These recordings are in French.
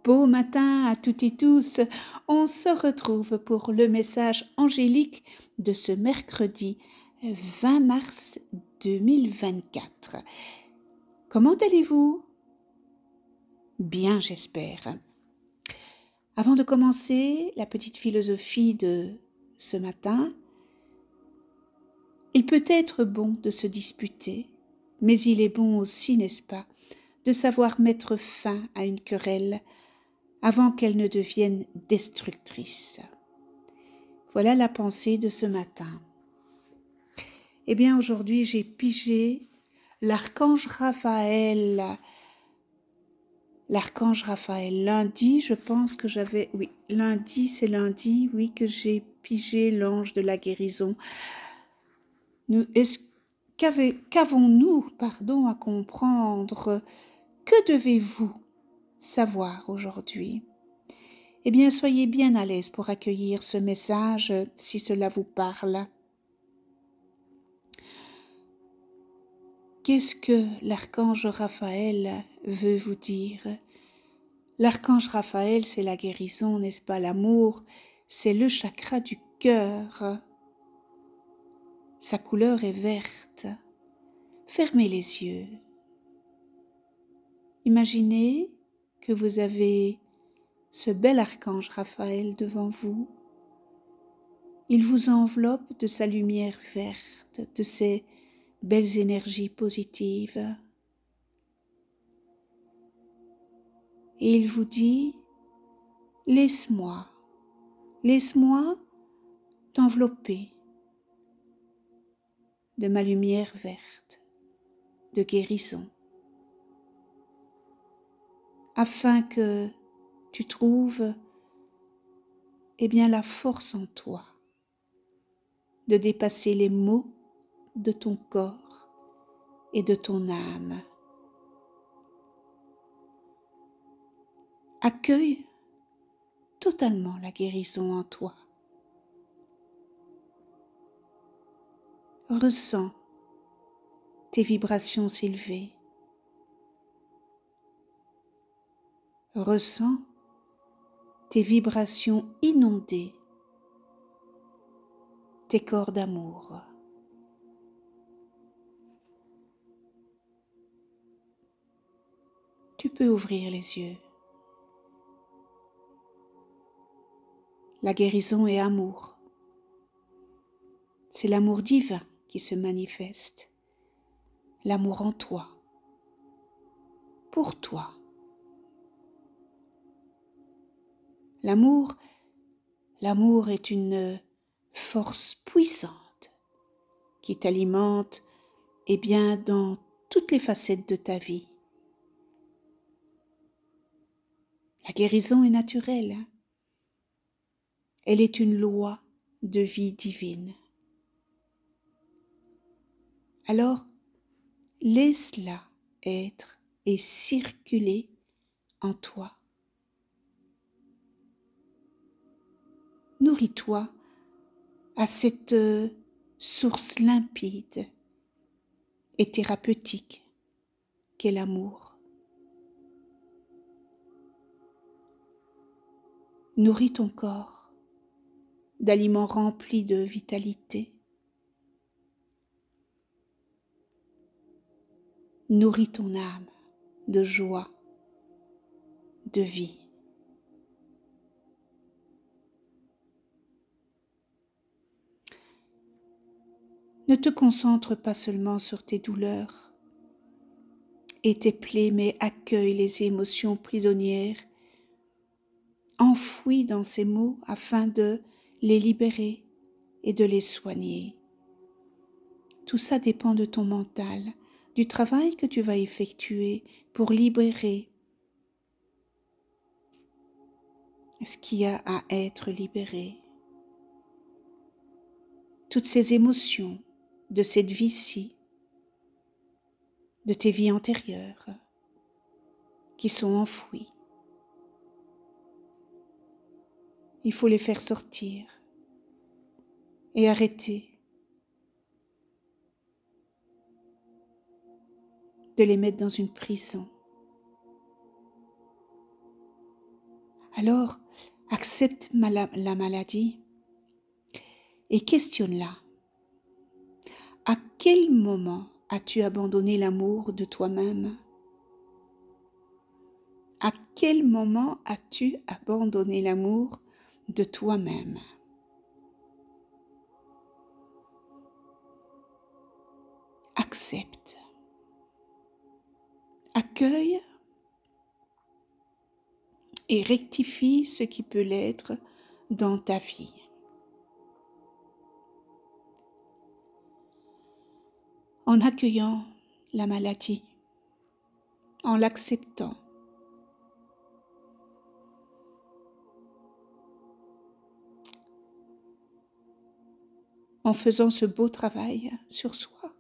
Beau matin à toutes et tous, on se retrouve pour le message angélique de ce mercredi 20 mars 2024. Comment allez-vous? Bien, j'espère. Avant de commencer la petite philosophie de ce matin, il peut être bon de se disputer, mais il est bon aussi, n'est-ce pas, de savoir mettre fin à une querelle avant qu'elle ne devienne destructrice. Voilà la pensée de ce matin. Eh bien, aujourd'hui, j'ai pigé l'archange Raphaël. L'archange Raphaël. Lundi, je pense que j'avais... Oui, c'est lundi, oui, que j'ai pigé l'ange de la guérison. Qu'avons-nous, à comprendre? Que devez-vous savoir aujourd'hui? Eh bien, soyez bien à l'aise pour accueillir ce message si cela vous parle. Qu'est-ce que l'archange Raphaël veut vous dire? L'archange Raphaël, c'est la guérison, n'est-ce pas? L'amour, c'est le chakra du cœur. Sa couleur est verte. Fermez les yeux. Imaginez que vous avez ce bel archange Raphaël devant vous. Il vous enveloppe de sa lumière verte, de ses belles énergies positives. Et il vous dit, laisse-moi t'envelopper de ma lumière verte, de guérison, afin que tu trouves, la force en toi de dépasser les maux de ton corps et de ton âme. Accueille totalement la guérison en toi. Ressens tes vibrations s'élever. Ressens tes vibrations inonder tes corps d'amour. Tu peux ouvrir les yeux. La guérison est amour. C'est l'amour divin qui se manifeste. L'amour en toi. Pour toi. L'amour est une force puissante qui t'alimente dans toutes les facettes de ta vie. La guérison est naturelle. Elle est une loi de vie divine. Alors, laisse-la être et circuler en toi. Nourris-toi à cette source limpide et thérapeutique qu'est l'amour. Nourris ton corps d'aliments remplis de vitalité. Nourris ton âme de joie, de vie. Ne te concentre pas seulement sur tes douleurs et tes plaies, mais accueille les émotions prisonnières, enfouies dans ces mots afin de les libérer et de les soigner. Tout ça dépend de ton mental, du travail que tu vas effectuer pour libérer ce qui a à être libéré. Toutes ces émotions de cette vie-ci, de tes vies antérieures, qui sont enfouies. Il faut les faire sortir et arrêter de les mettre dans une prison. Alors, accepte la maladie et questionne-la. À quel moment as-tu abandonné l'amour de toi-même? À quel moment as-tu abandonné l'amour de toi-même? Accepte. Accueille et rectifie ce qui peut l'être dans ta vie. En accueillant la maladie, en l'acceptant, en faisant ce beau travail sur soi,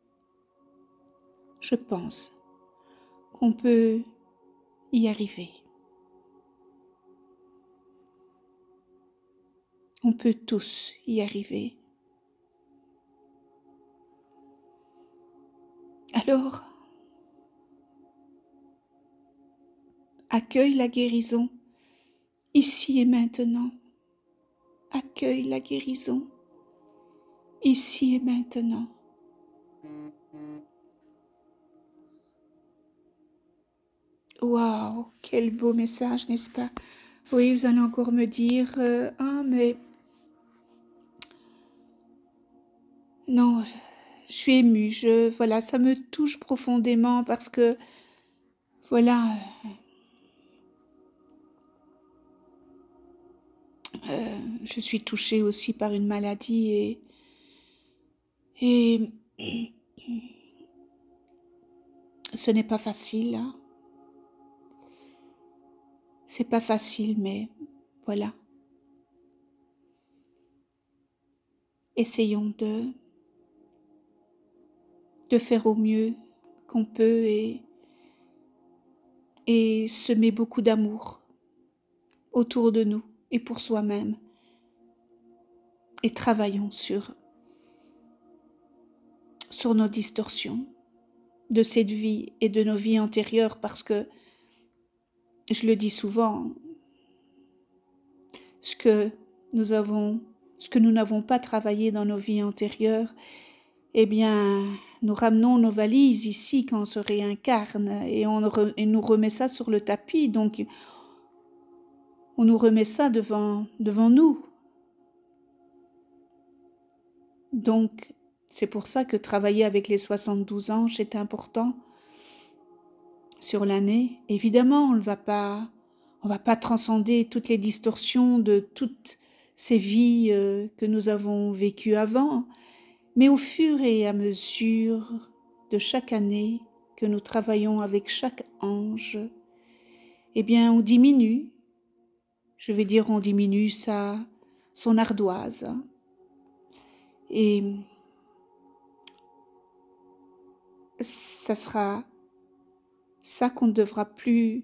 je pense qu'on peut y arriver. On peut tous y arriver. Alors, accueille la guérison ici et maintenant. Accueille la guérison ici et maintenant. Waouh, quel beau message, n'est-ce pas? Oui, vous allez encore me dire, ah mais non, je suis émue, voilà, ça me touche profondément parce que, voilà, je suis touchée aussi par une maladie et ce n'est pas facile, hein. C'est pas facile, mais voilà. Essayons de faire au mieux qu'on peut et semer beaucoup d'amour autour de nous et pour soi-même. Et travaillons sur nos distorsions de cette vie et de nos vies antérieures parce que, je le dis souvent, ce que nous n'avons pas travaillé dans nos vies antérieures, eh bien, nous ramenons nos valises ici quand on se réincarne et on nous remet ça sur le tapis. Donc, on nous remet ça devant nous. Donc, c'est pour ça que travailler avec les 72 anges est important sur l'année. Évidemment, on ne va pas transcender toutes les distorsions de toutes ces vies que nous avons vécues avant, mais au fur et à mesure de chaque année que nous travaillons avec chaque ange, eh bien, on diminue, on diminue son ardoise. Et ça sera ça qu'on ne devra plus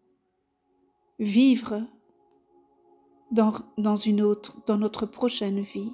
vivre dans notre prochaine vie.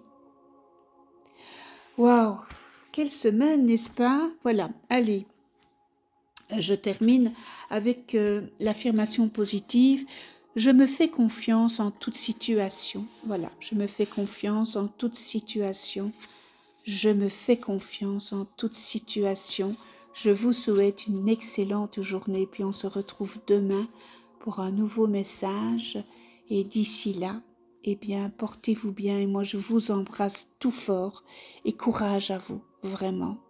Waouh, quelle semaine, n'est-ce pas? Voilà, allez, je termine avec l'affirmation positive. Je me fais confiance en toute situation. Voilà, je me fais confiance en toute situation. Je me fais confiance en toute situation. Je vous souhaite une excellente journée, puis on se retrouve demain pour un nouveau message. Et d'ici là, eh bien, portez-vous bien et moi je vous embrasse tout fort et courage à vous, vraiment.